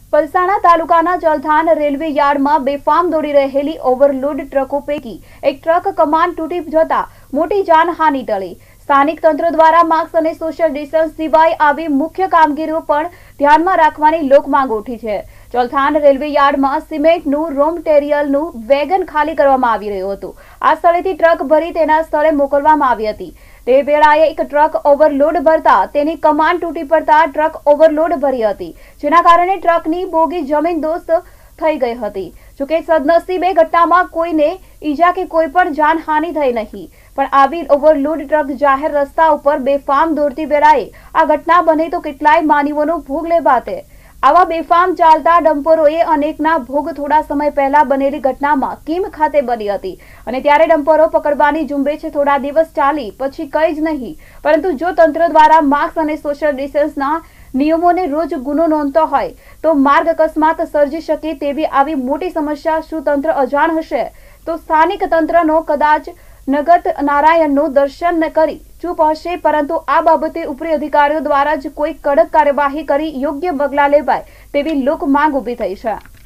પલસાણા તાલુકાના જલથાણ રેલવે યાર્ડમાં બેફામ દોડી રહેલી ઓવરલોડ ટ્રકો પૈકી એક ટ્રક કમાન તૂટી જતા મોટી જાનહાનિ ટળી। સ્થાનિક તંત્ર દ્વારા માસ્ક અને સોશિયલ ડિસ્ટન્સ સિવાય આવી મુખ્ય કામગીરીઓ પણ ધ્યાનમાં રાખવાની લોકમાંગ ઉઠી છે। જલથાણ રેલવે યાર્ડમાં સિમેન્ટનું રો મટીરીયલનું વેગન ખાલી કરવામાં આવી રહ્યું હતું। આ સ્થળેથી ટ્રક ભરી તેના સ્થળે મોકલવામાં આવી હતી। તે વેળાએ એક ટ્રક ઓવરલોડ ભરતા તેની કમાન તૂટી પડતા ટ્રક ઓવરલોડ ભરી હતી, જેના કારણે ટ્રકની બોગી જમીનદોસ્ત થઈ ગઈ હતી। જોકે સદનસીબે ઘટનામાં કોઈને ઈજા કે કોઈ પણ જાનહાનિ થઈ નહીં, પણ આવી ઓવરલોડ ટ્રક જાહેર રસ્તા ઉપર બેફામ દોડતી વેળાએ આ ઘટના બની તો કેટલાય માનવીઓનો ભોગ લેવાતે। આવા બેફામ ચાલતા ડમ્પરોએ અનેકના ભોગ થોડા સમય પહેલા બનેલી ઘટનામાં કીમ ખાતે બની હતી અને ત્યારે ડમ્પરો પકડવાની ઝુંબેશ થોડા દિવસ ચાલી પછી કંઈ જ નહીં, પરંતુ જો તંત્ર દ્વારા માસ્ક અને સોશિયલ ડિસ્ટન્સના નિયમોને રોજ ગુનો નોંધતો હોય તો માર્ગ અકસ્માત સર્જી શકે તેવી આવી મોટી સમસ્યા શું તંત્ર અજાણ હશે? તો સ્થાનિક તંત્રનો કદાચ નગત નારાયણનું દર્શન કરી ચૂપ હશે, પરંતુ આ બાબતે ઉપરી અધિકારીઓ દ્વારા જ કોઈ કડક કાર્યવાહી કરી યોગ્ય પગલાં લેવાય તેવી લોક માંગ ઊભી થઈ છે।